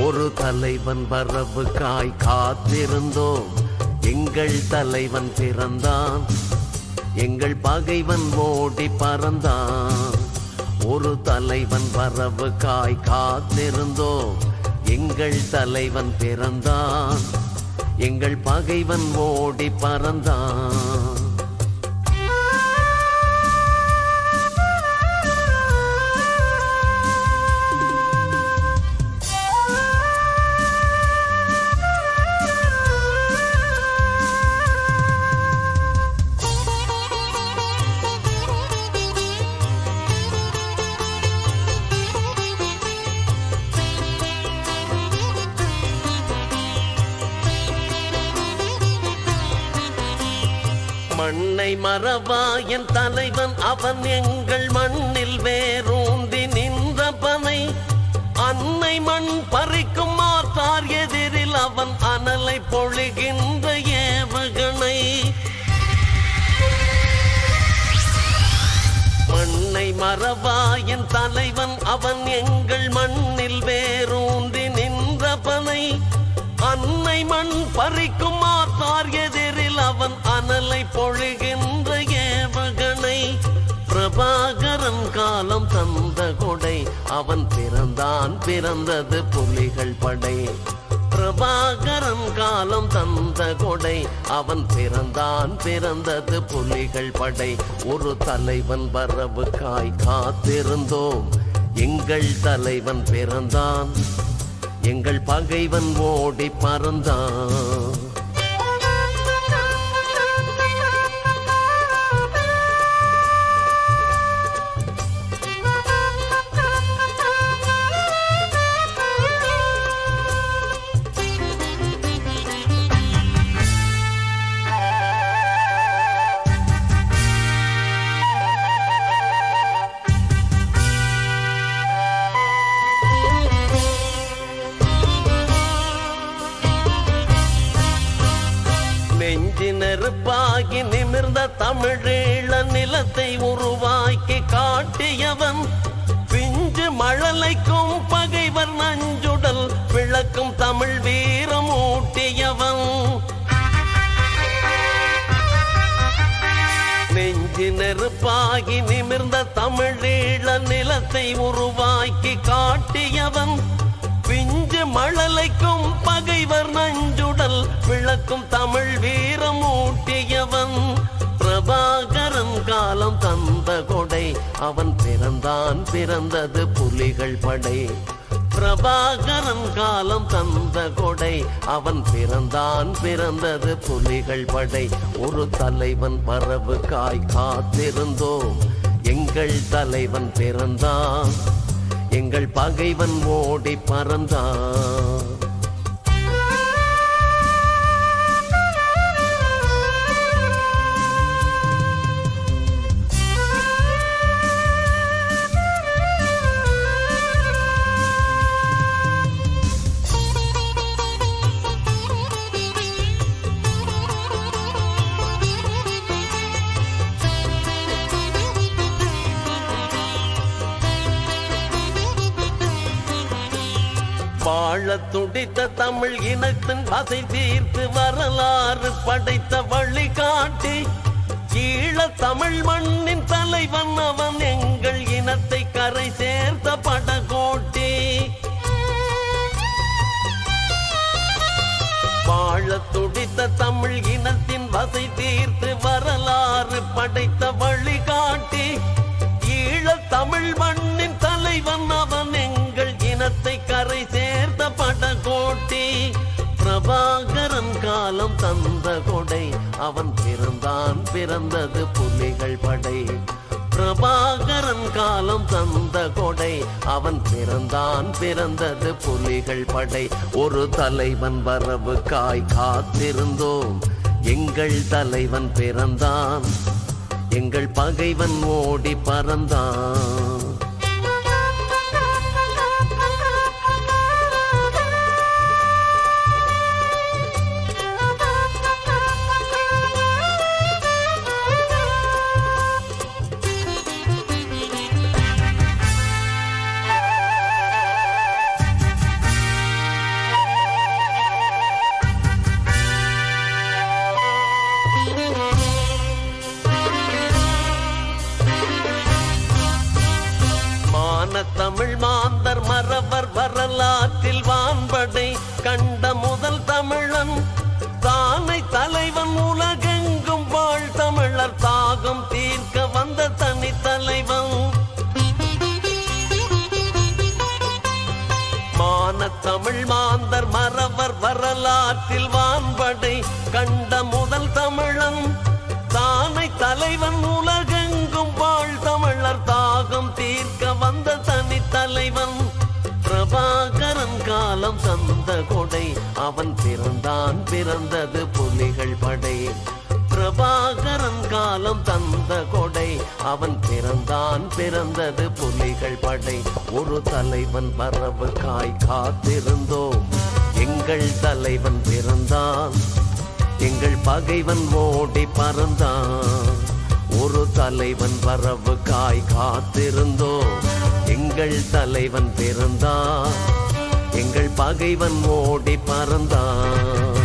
ஒரு தலைவன் வரவுக்காய் காத்திருந்தோம். எங்கள் தலைவன் பிறந்தான், எங்கள் பகைவன் ஓடி பறந்தான். ஒரு தலைவன் வரவுக்காய் காத்திருந்தோம். எங்கள் தலைவன் பிறந்தான், எங்கள் பகைவன் ஓடி பறந்தான். மண்ணை மறவா என் தலைவன் அவன் எங்கள் மண்ணில் வேரூந்தி நின்ற பனை. அன்னை மண் பறிக்கும் மாத்தார் எதிரில் அவன் அனலை பொழிகின்ற ஏவுகணை. மண்ணை மறவா என் தலைவன் அவன் எங்கள் மண்ணில் வேரூந்தி நின்ற பனை. அன்னை மண் பறிக்கும் மாத்தார் எதிரில் அவன் அனலை பொழிகின்ற ஏவுகணை. பிரபாகரன் காலம் தந்த கொடை அவன் பிறந்தான், பிறந்தது புலிகள் படை. பிரபாகரன் காலம் தந்த கொடை அவன் பிறந்தான், பிறந்தது புலிகள் படை. ஒரு தலைவன் வரவுக்காய் காத்திருந்தோம். எங்கள் தலைவன் பிறந்தான், எங்கள் பகைவன் ஓடி பறந்தான். நெருப்பாகி நிமிர்ந்த தமிழீழ நிலத்தை உருவாக்கி காட்டியவன். பிஞ்சு மழலைக்கும் பகைவர் நஞ்சுடல் விளக்கும் தமிழ் வீரம் ஊட்டியவன். நெஞ்சு நெருப்பாகி நிமிர்ந்த தமிழீழ நிலத்தை உருவாக்கி காட்டியவன். பிஞ்சு மழலைக்கும் பகைவர் நஞ்சுடல் விளக்கும் தமிழ் வீரம் ஊட்டியவன். பிரபாகரன் காலம் தந்த கொடை அவன் பிறந்தான், பிறந்தது புலிகள் படை. பிரபாகரன் காலம் தந்த கொடை அவன் பிறந்தான், பிறந்தது புலிகள் படை. ஒரு தலைவன் வரவுக்காய் காத்திருந்தோம். எங்கள் தலைவன் பிறந்தான், எங்கள் பகைவன் ஓடி பறந்தான். வாழ துடித்த தமிழ் இனத்தின் பசை தீர்த்து வரலாறு படைத்த வழிகாட்டி. ஈழ தமிழ் மண்ணின் தலைவன் அவன் எங்கள் இனத்தை கரை சேர்த்த படகோட்டி. வாழ துடித்த தமிழ் இனத்தின் பசை தீர்த்து வரலாறு படைத்த வழிகாட்டி. ஈழ தமிழ் மண்ணின் தலைவன் அவன் எங்கள் இனத்தை கரை சேர்த்த படகோட்டி. பிரபாகரன் காலம் தந்த கொடை அவன் பிறந்தான், பிறந்தது புலிகள் படை. பிரபாகரன் காலம் தந்த கொடை அவன் பிறந்தான், பிறந்தது புலிகள் படை. ஒரு தலைவன் வரவுக்காய் காத்திருந்தோம். எங்கள் தலைவன் பிறந்தான், எங்கள் பகைவன் ஓடி பறந்தான். தமிழ் மாந்தர் மறவர் வரலாற்றில் வான்படை கண்ட முதல் தமிழன் தானை தலைவன் உலகெங்கும் வாழ் தமிழர் தாகம் தீர்க்க வந்த தனி தலைவன் மான தமிழ் மாந்தர் மறவர் வரலாற்றில் வான்படை கண்ட முதல் தமிழன் தானை தலைவன் உலகெங்கும் வாழ் தமிழர் தாகம் தீர்க்க வந்த தனி தலைவன் பிரபாகரன் காலம் தந்த கொடை அவன் பிறந்தான் பிறந்தது புலிகள் படை பிரபாகரன் காலம் தந்த கொடை அவன் பிறந்தான் பிறந்தது புலிகள் படை ஒரு தலைவன் வரவுக்காய் காத்திருந்தோம் எங்கள் தலைவன் பிறந்தான் எங்கள் பகைவன் ஓடி பறந்தான் ஒரு தலைவன் வரவுக்காய் காத்திருந்தோம் எங்கள் தலைவன் பிறந்தான் எங்கள் பகைவன் ஓடி பறந்தான்